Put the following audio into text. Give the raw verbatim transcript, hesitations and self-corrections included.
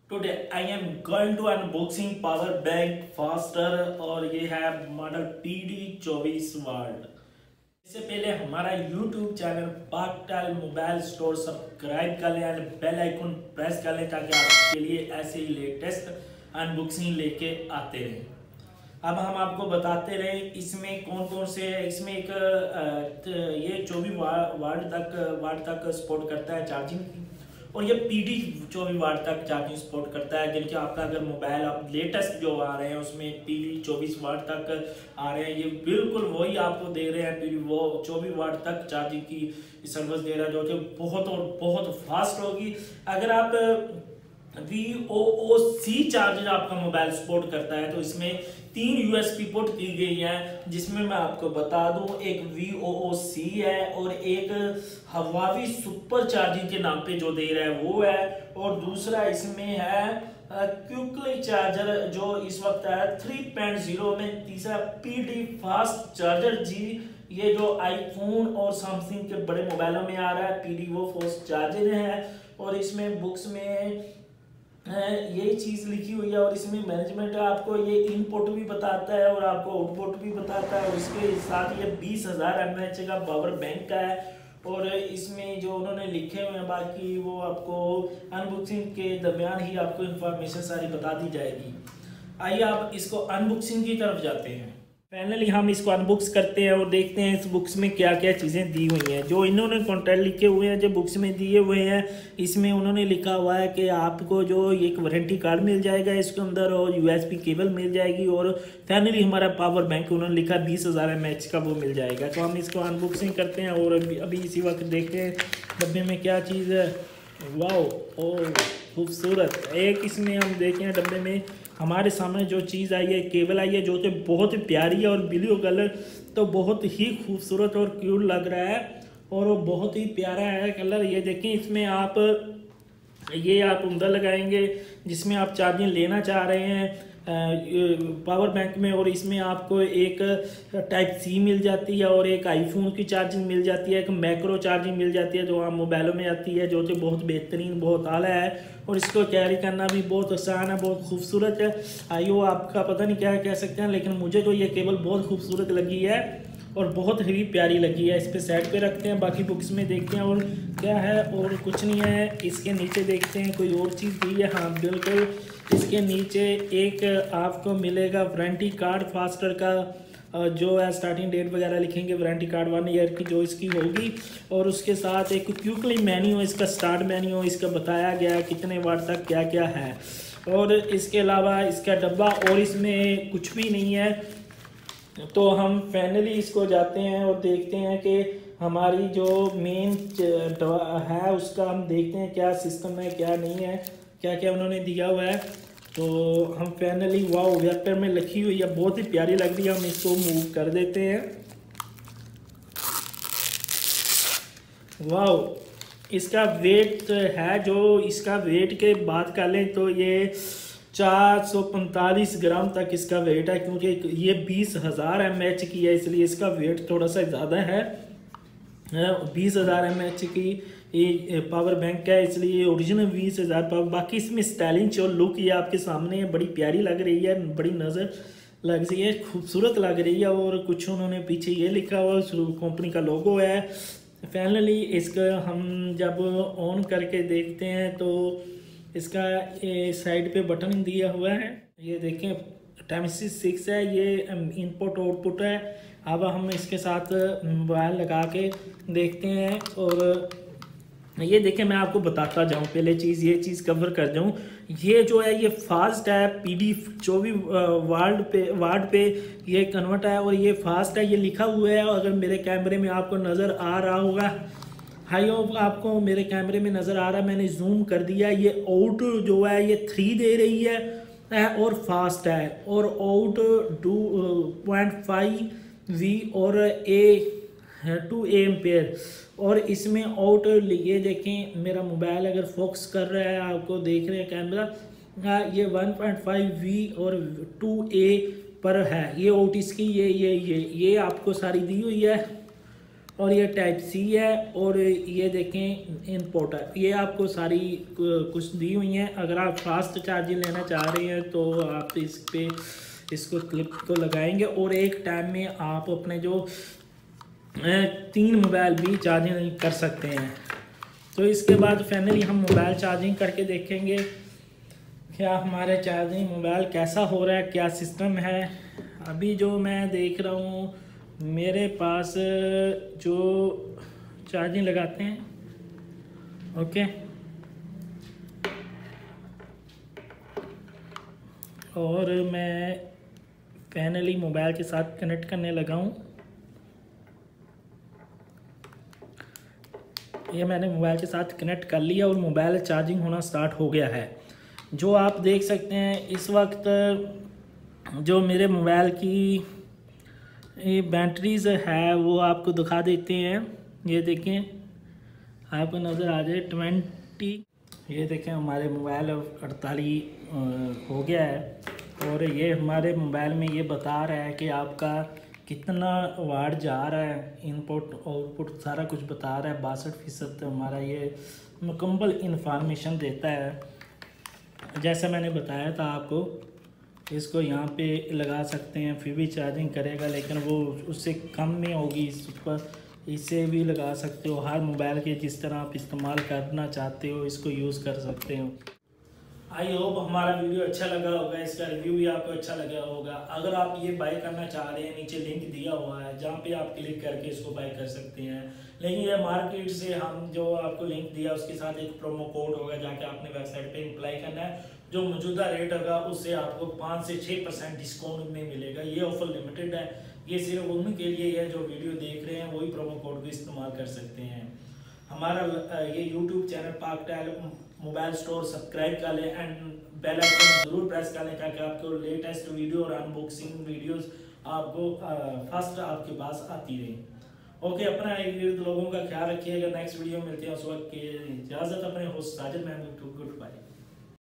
Today I am going to unboxing power bank faster और ये है मॉडल पी डी चौबीस वाट। इससे पहले हमारा यूट्यूब चैनल पाकटाइल मोबाइल स्टोर सब्सक्राइब कर लें और बेल आइकन प्रेस कर लें ताकि आपके लिए ऐसे ही लेटेस्ट अनबॉक्सिंग लेके आते रहें। अब हम आपको बताते रहे इसमें कौन कौन से इसमें एक ये चौबीस वाट तक वाट तक सपोर्ट करता है चार्जिंग और ये पी डी चौबीस वाट तक चार्जिंग सपोर्ट करता है। जिनके आपका अगर मोबाइल आप लेटेस्ट जो आ रहे हैं उसमें पी डी चौबीस वाट तक आ रहे हैं, ये बिल्कुल वही आपको दे रहे हैं। पी डी वो चौबीस वाट तक चार्जिंग की सर्विस दे रहा है जो कि बहुत और बहुत फास्ट होगी। अगर आप V O O C charger आपका मोबाइल सपोर्ट करता है तो इसमें तीन यूएसबी पोर्ट दी गई है, जिसमें मैं आपको बता दूं एक वी ओ ओ सी है और एक हवावी सुपर चार्जिंग के नाम पे जो दे रहा है वो है, और दूसरा इसमें है क्विकली चार्जर जो इस वक्त है थ्री पॉइंट ज़ीरो में, तीसरा पी डी फास्ट चार्जर जी ये जो आईफोन और सैमसंग के बड़े मोबाइलों में आ रहा है पी डी वो फास्ट चार्जर है। और इसमें बुक्स में यही चीज़ लिखी हुई है और इसमें मैनेजमेंट आपको ये इनपुट भी बताता है और आपको आउटपुट भी बताता है और इसके साथ ये बीस हज़ार एम एच का पावर बैंक का है। और इसमें जो उन्होंने लिखे हुए हैं बाकी वो आपको अनबॉक्सिंग के दरमियान ही आपको इन्फॉर्मेशन सारी बता दी जाएगी। आइए आप इसको अनबॉक्सिंग की तरफ जाते हैं। फाइनली हम इसको अनबॉक्स करते हैं और देखते हैं इस बुक्स में क्या क्या चीज़ें दी हुई हैं। जो इन्होंने कॉन्टैक्ट लिखे हुए हैं जो बुक्स में दिए हुए हैं इसमें उन्होंने लिखा हुआ है कि आपको जो एक वारंटी कार्ड मिल जाएगा इसके अंदर और यूएसबी केबल मिल जाएगी और फाइनली हमारा पावर बैंक उन्होंने लिखा बीस हज़ार एम एच का वो मिल जाएगा। तो हम इसको अनबॉक्सिंग करते हैं और अभी अभी इसी वक्त देखते हैं डब्बे में क्या चीज़ है। वाओ ओ खूबसूरत। एक इसमें हम देखें डब्बे में हमारे सामने जो चीज़ आई है केबल आई है जो कि बहुत ही प्यारी है और ब्लू कलर तो बहुत ही खूबसूरत और क्यूट लग रहा है और वो बहुत ही प्यारा है कलर। ये देखें इसमें आप ये आप उंगल लगाएंगे जिसमें आप चार्जिंग लेना चाह रहे हैं पावर बैंक में, और इसमें आपको एक टाइप सी मिल जाती है और एक आईफोन की चार्जिंग मिल जाती है, एक मैक्रो चार्जिंग मिल जाती है जो आप मोबाइलों में आती है जो कि बहुत बेहतरीन बहुत आला है और इसको कैरी करना भी बहुत आसान है बहुत खूबसूरत है। आइयो आपका पता नहीं क्या कह सकते हैं लेकिन मुझे तो ये केबल बहुत खूबसूरत लगी है और बहुत ही प्यारी लगी है। इस पे साइड पे रखते हैं, बाकी बुक्स में देखते हैं और क्या है और कुछ नहीं है। इसके नीचे देखते हैं कोई और चीज़ दी है। हाँ बिल्कुल इसके नीचे एक आपको मिलेगा वारंटी कार्ड फास्टर का जो है स्टार्टिंग डेट वगैरह लिखेंगे वारंटी कार्ड वन ईयर की जो इसकी होगी, और उसके साथ एक क्विकली मेन्यू इसका स्टार्ट मेन्यू इसका बताया गया है कितने वाट तक क्या क्या है। और इसके अलावा इसका डब्बा और इसमें कुछ भी नहीं है। तो हम फाइनली इसको जाते हैं और देखते हैं कि हमारी जो मेन है उसका हम देखते हैं क्या सिस्टम है क्या नहीं है क्या क्या उन्होंने दिया हुआ है। तो हम फाइनली वाओ वेक्टर में लिखी हुई है बहुत ही प्यारी लग रही है। हम इसको मूव कर देते हैं। वाओ इसका वेट है जो इसका वेट के बात कर लें तो ये चार सौ पैंतालीस ग्राम तक इसका वेट है क्योंकि ये बीस हज़ार एम एच की है इसलिए इसका वेट थोड़ा सा ज़्यादा है। बीस हज़ार एम एच की ये पावर बैंक है इसलिए ओरिजिनल बीस हज़ार पावर। बाकी इसमें स्टाइलिश और लुक ये आपके सामने है, बड़ी प्यारी लग रही है, बड़ी नज़र लग रही है, खूबसूरत लग रही है। और कुछ उन्होंने पीछे ये लिखा हुआ कंपनी का लोगो है। फाइनली इसका हम जब ऑन करके देखते हैं तो इसका ये साइड पे बटन दिया हुआ है, ये देखें टाइम सिक्स है, ये इनपुट आउटपुट है। अब हम इसके साथ मोबाइल लगा के देखते हैं और ये देखें मैं आपको बताता जाऊं पहले चीज़ ये चीज़ कवर कर जाऊं। ये जो है ये फास्ट है पी डी चौबीस वाट पे वाट पे ये कन्वर्ट है और ये फास्ट है ये लिखा हुआ है। अगर मेरे कैमरे में आपको नज़र आ रहा होगा हाई होप आपको मेरे कैमरे में नज़र आ रहा है, मैंने जूम कर दिया। ये आउट जो है ये थ्री दे रही है और फास्ट है और out two point five V और ए टू ए एम्पेयर। और इसमें आउट ये देखें मेरा मोबाइल अगर फोकस कर रहा है आपको देख रहे हैं कैमरा ये वन पॉइंट फाइव वी और टू ए पर है ये आउट इसकी ये ये ये ये आपको सारी दी हुई है। और ये टाइप सी है, और ये देखें इनपुट है। ये आपको सारी कुछ दी हुई हैं। अगर आप फास्ट चार्जिंग लेना चाह रहे हैं तो आप इस पे इसको क्लिप को लगाएंगे और एक टाइम में आप अपने जो तीन मोबाइल भी चार्जिंग कर सकते हैं। तो इसके बाद फाइनली हम मोबाइल चार्जिंग करके देखेंगे क्या हमारे चार्जिंग मोबाइल कैसा हो रहा है, क्या सिस्टम है। अभी जो मैं देख रहा हूँ मेरे पास जो चार्जिंग लगाते हैं, ओके, और मैं फाइनली मोबाइल के साथ कनेक्ट करने लगा हूँ। ये मैंने मोबाइल के साथ कनेक्ट कर लिया और मोबाइल चार्जिंग होना स्टार्ट हो गया है। जो आप देख सकते हैं इस वक्त जो मेरे मोबाइल की ये बैटरीज है वो आपको दिखा देते हैं। ये देखें, आपको नज़र आ जाए ट्वेंटी। ये देखें हमारे मोबाइल अड़तालीस हो गया है और ये हमारे मोबाइल में ये बता रहा है कि आपका कितना वाट जा रहा है, इनपुट आउटपुट सारा कुछ बता रहा है। बासठ फीसद हमारा ये मुकम्मल इंफॉर्मेशन देता है। जैसा मैंने बताया था आपको, इसको यहाँ पे लगा सकते हैं फिर भी चार्जिंग करेगा, लेकिन वो उससे कम में होगी। इस पर इसे भी लगा सकते हो। हर मोबाइल के जिस तरह आप इस्तेमाल करना चाहते हो इसको यूज़ कर सकते हो। आई होप हमारा वीडियो अच्छा लगा होगा, इसका रिव्यू भी आपको अच्छा लगा होगा। अगर आप ये बाय करना चाह रहे हैं, नीचे लिंक दिया हुआ है जहाँ पे आप क्लिक करके इसको बाय कर सकते हैं। लेकिन ये मार्केट से हम जो आपको लिंक दिया उसके साथ एक प्रोमो कोड होगा, जाके आपने वेबसाइट पे अप्लाई करना है। जो मौजूदा रेट होगा उससे आपको पाँच से छः परसेंट डिस्काउंट में मिलेगा। ये ऑफर लिमिटेड है, ये सिर्फ उनके लिए है जो वीडियो देख रहे हैं, वही प्रोमो कोड को इस्तेमाल कर सकते हैं। हमारा ये यूट्यूब चैनल पाकटाइल मोबाइल स्टोर सब्सक्राइब कर लें एंड बेल आइकन जरूर प्रेस कर लें ताकि आपको लेटेस्ट वीडियो और अनबॉक्सिंग वीडियोस आपको फर्स्ट आपके पास आती रहे। ओके, अपना इर्द लोगों का ख्याल रखिएगा। नेक्स्ट वीडियो मिलते हैं उस वक्त की इजाज़त अपने host Sajid Mahmood. Good bye.